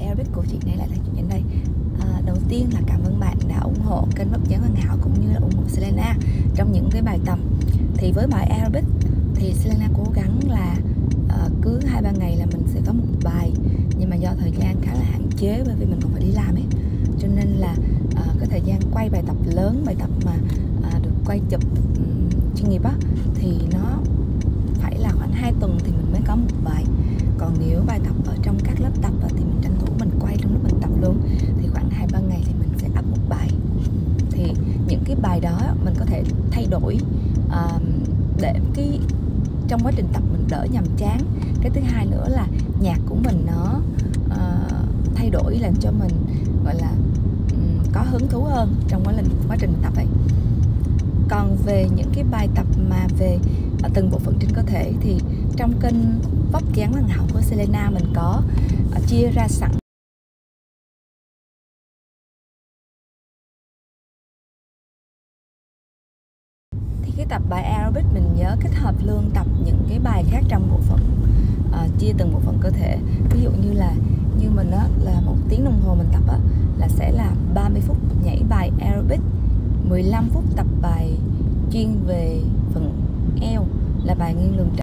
aerobic của chị này lại là chuyện đến đây. Đầu tiên là cảm ơn bạn đã ủng hộ kênh Vóc dáng hoàn hảo cũng như là ủng hộ Selena trong những cái bài tập. Thì với bài aerobic thì Selena cố gắng là cứ 2-3 ngày là mình sẽ có một bài, nhưng mà do thời gian khá là hạn chế bởi vì mình còn phải đi làm ấy, cho nên là cái thời gian quay bài tập lớn, bài tập mà được quay chụp chuyên nghiệp á, thì nó phải là khoảng 2 tuần thì mình mới có một bài. Còn nếu bài tập ở trong các lớp tập thì mình tranh thủ mình quay trong lúc mình tập luôn, thì khoảng 2-3 ngày thì mình sẽ up một bài. Thì những cái bài đó mình có thể thay đổi để trong quá trình tập mình đỡ nhàm chán. Cái thứ hai nữa là nhạc của mình nó thay đổi làm cho mình gọi là có hứng thú hơn trong quá trình tập ấy. Còn về những cái bài tập mà về từng bộ phận trên cơ thể thì trong kênh Vóc dáng hoàn hảo của Selena mình có chia ra sẵn. Thì cái tập bài aerobic mình nhớ kết hợp luôn tập những cái bài khác trong bộ phận, chia từng bộ phận cơ thể. Ví dụ như mình á, là 1 tiếng đồng hồ mình tập á, là sẽ là 30 phút nhảy bài aerobic, 15 phút tập bài chuyên về phần eo là bài nghiêng lưng